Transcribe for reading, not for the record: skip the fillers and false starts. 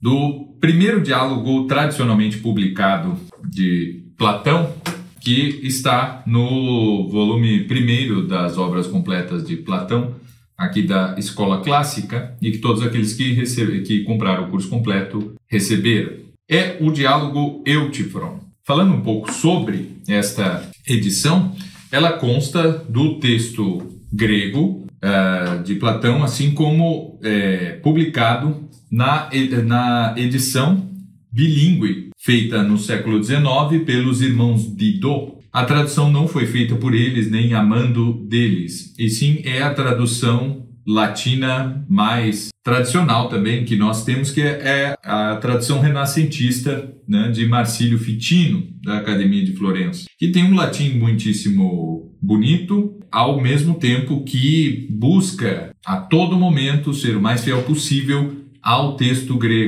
do primeiro diálogo tradicionalmente publicado de Platão, que está no volume 1º das obras completas de Platão, aqui da Escola Clássica, e que todos aqueles que compraram o curso completo receberam. É o diálogo Eutífron. Falando um pouco sobre esta edição, ela consta do texto grego de Platão, assim como publicado na edição bilíngue, feita no século XIX pelos irmãos Didot. A tradução não foi feita por eles, nem a mando deles, e sim é a tradução latina mais tradicional também, que nós temos, que é a tradução renascentista, né, de Marcílio Ficino, da Academia de Florença, que tem um latim muitíssimo bonito, ao mesmo tempo que busca a todo momento ser o mais fiel possível ao texto grego.